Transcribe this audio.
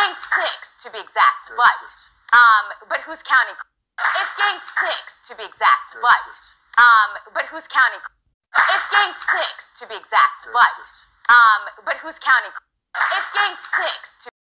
game 6 to be exact, but who's counting? It's game 6 to be exact, but who's counting? It's game 6 to be exact, but who's counting? It's game 6 to